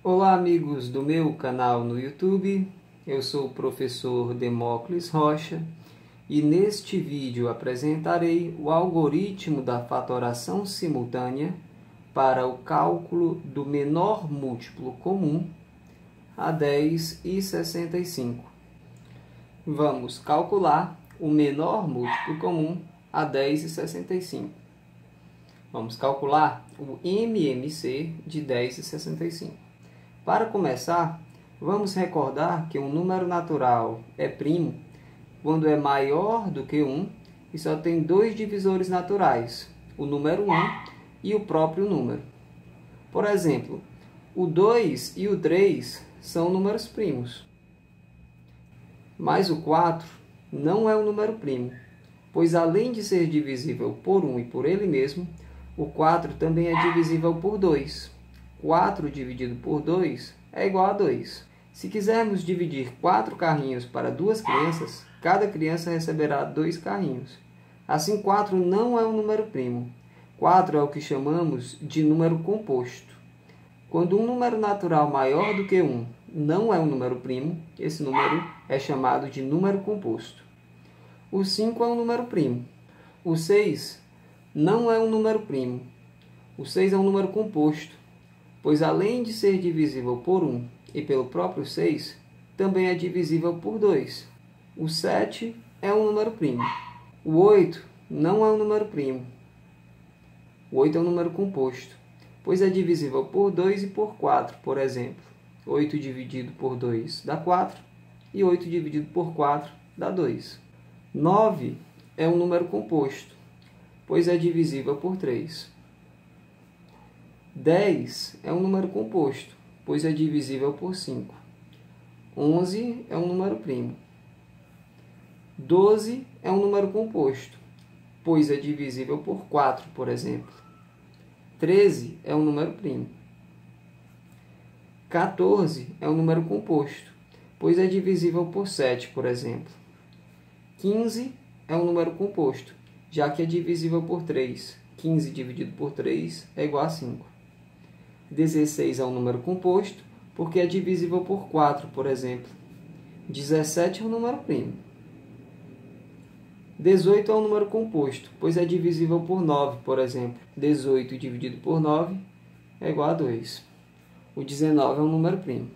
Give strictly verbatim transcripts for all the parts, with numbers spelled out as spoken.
Olá, amigos do meu canal no YouTube. Eu sou o professor Demócles Rocha e neste vídeo apresentarei o algoritmo da fatoração simultânea para o cálculo do menor múltiplo comum a dez e sessenta e cinco. Vamos calcular o menor múltiplo comum a dez e sessenta e cinco. Vamos calcular o M M C de dez e sessenta e cinco. Para começar, vamos recordar que um número natural é primo quando é maior do que um e só tem dois divisores naturais, o número um e o próprio número. Por exemplo, o dois e o três são números primos, mas o quatro não é um número primo, pois além de ser divisível por um e por ele mesmo, o quatro também é divisível por dois. quatro dividido por dois é igual a dois. Se quisermos dividir quatro carrinhos para duas crianças, cada criança receberá dois carrinhos. Assim, quatro não é um número primo. quatro é o que chamamos de número composto. Quando um número natural maior do que um não é um número primo, esse número é chamado de número composto. O cinco é um número primo. O seis não é um número primo. O seis é um número composto, pois além de ser divisível por um e pelo próprio seis, também é divisível por dois. O sete é um número primo. O oito não é um número primo. O oito é um número composto, pois é divisível por dois e por quatro, por exemplo. oito dividido por dois dá quatro e oito dividido por quatro dá dois. nove é um número composto, pois é divisível por três. dez é um número composto, pois é divisível por cinco. onze é um número primo. doze é um número composto, pois é divisível por quatro, por exemplo. treze é um número primo. quatorze é um número composto, pois é divisível por sete, por exemplo. quinze é um número composto, já que é divisível por três. quinze dividido por três é igual a cinco. dezesseis é um número composto, porque é divisível por quatro, por exemplo. dezessete é um número primo. dezoito é um número composto, pois é divisível por nove, por exemplo. dezoito dividido por nove é igual a dois. O dezenove é um número primo.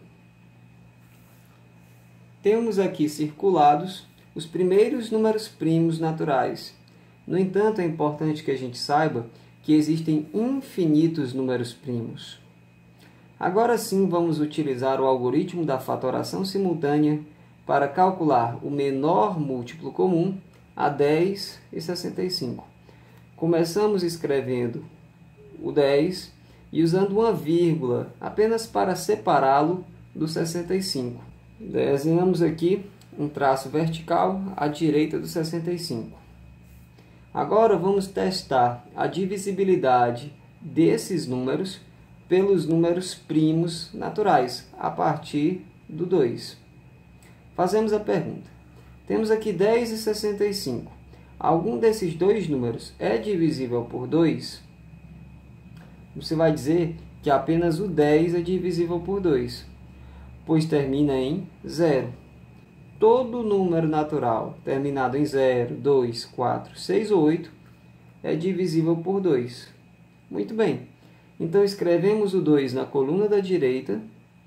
Temos aqui circulados os primeiros números primos naturais. No entanto, é importante que a gente saiba que existem infinitos números primos. Agora sim, vamos utilizar o algoritmo da fatoração simultânea para calcular o menor múltiplo comum a dez e sessenta e cinco. Começamos escrevendo o dez e usando uma vírgula apenas para separá-lo do sessenta e cinco. Desenhamos aqui um traço vertical à direita do sessenta e cinco. Agora vamos testar a divisibilidade desses números pelos números primos naturais, a partir do dois. Fazemos a pergunta. Temos aqui dez e sessenta e cinco. Algum desses dois números é divisível por dois? Você vai dizer que apenas o dez é divisível por dois, pois termina em zero. Todo número natural terminado em zero, dois, quatro, seis ou oito é divisível por dois. Muito bem. Então, escrevemos o dois na coluna da direita.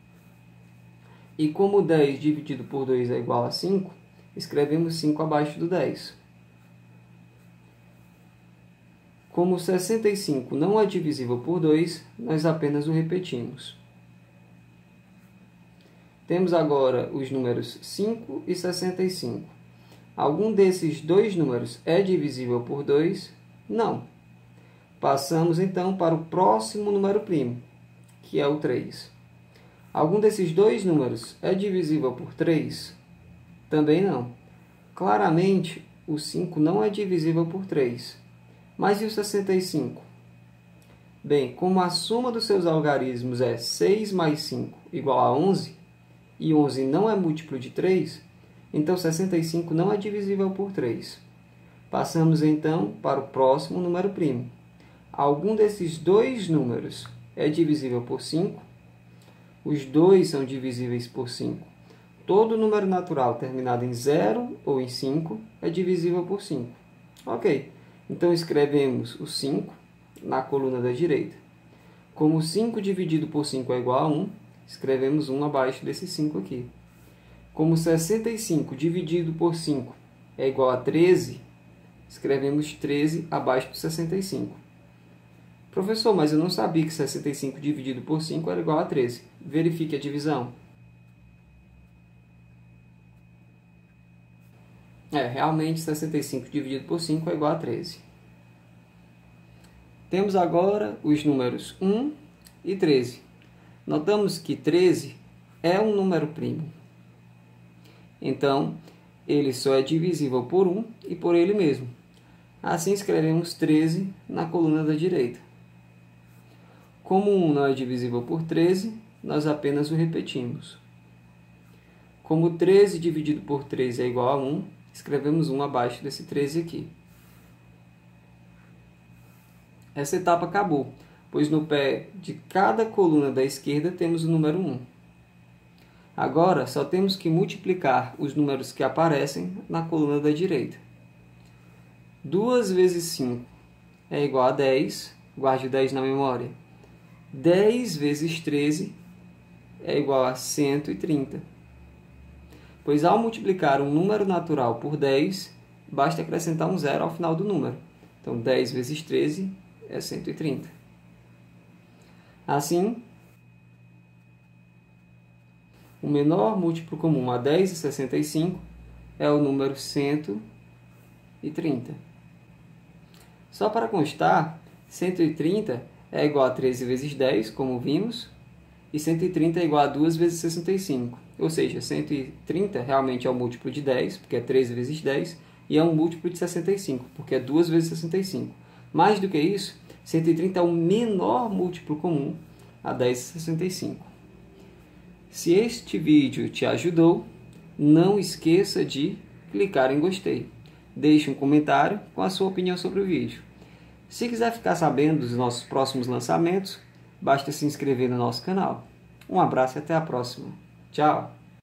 E como dez dividido por dois é igual a cinco, escrevemos cinco abaixo do dez. Como sessenta e cinco não é divisível por dois, nós apenas o repetimos. Temos agora os números cinco e sessenta e cinco. Algum desses dois números é divisível por dois? Não. Passamos então para o próximo número primo, que é o três. Algum desses dois números é divisível por três? Também não. Claramente, o cinco não é divisível por três. Mas e o sessenta e cinco? Bem, como a soma dos seus algarismos é seis mais cinco igual a onze, e onze não é múltiplo de três, então sessenta e cinco não é divisível por três. Passamos então para o próximo número primo. Algum desses dois números é divisível por cinco? Os dois são divisíveis por cinco. Todo número natural terminado em zero ou em cinco é divisível por cinco. Ok, então escrevemos o cinco na coluna da direita. Como cinco dividido por cinco é igual a um, escrevemos um abaixo desse cinco aqui. Como sessenta e cinco dividido por cinco é igual a treze, escrevemos treze abaixo do sessenta e cinco. Professor, mas eu não sabia que sessenta e cinco dividido por cinco era igual a treze. Verifique a divisão. É, realmente sessenta e cinco dividido por cinco é igual a treze. Temos agora os números um e treze. Notamos que treze é um número primo. Então, ele só é divisível por um e por ele mesmo. Assim, escrevemos treze na coluna da direita. Como um não é divisível por treze, nós apenas o repetimos. Como treze dividido por três é igual a um, escrevemos um abaixo desse treze aqui. Essa etapa acabou, pois no pé de cada coluna da esquerda temos o número um. Agora, só temos que multiplicar os números que aparecem na coluna da direita. duas vezes cinco é igual a dez, guarde o dez na memória. dez vezes treze é igual a cento e trinta. Pois ao multiplicar um número natural por dez, basta acrescentar um zero ao final do número. Então, dez vezes treze é cento e trinta. Assim, o menor múltiplo comum a dez e sessenta e cinco é o número cento e trinta. Só para constar, cento e trinta é igual a treze vezes dez, como vimos, e cento e trinta é igual a duas vezes sessenta e cinco. Ou seja, cento e trinta realmente é o múltiplo de dez, porque é treze vezes dez, e é um múltiplo de sessenta e cinco, porque é duas vezes sessenta e cinco. Mais do que isso, cento e trinta é o menor múltiplo comum a dez e sessenta e cinco. Se este vídeo te ajudou, não esqueça de clicar em gostei. Deixe um comentário com a sua opinião sobre o vídeo. Se quiser ficar sabendo dos nossos próximos lançamentos, basta se inscrever no nosso canal. Um abraço e até a próxima. Tchau!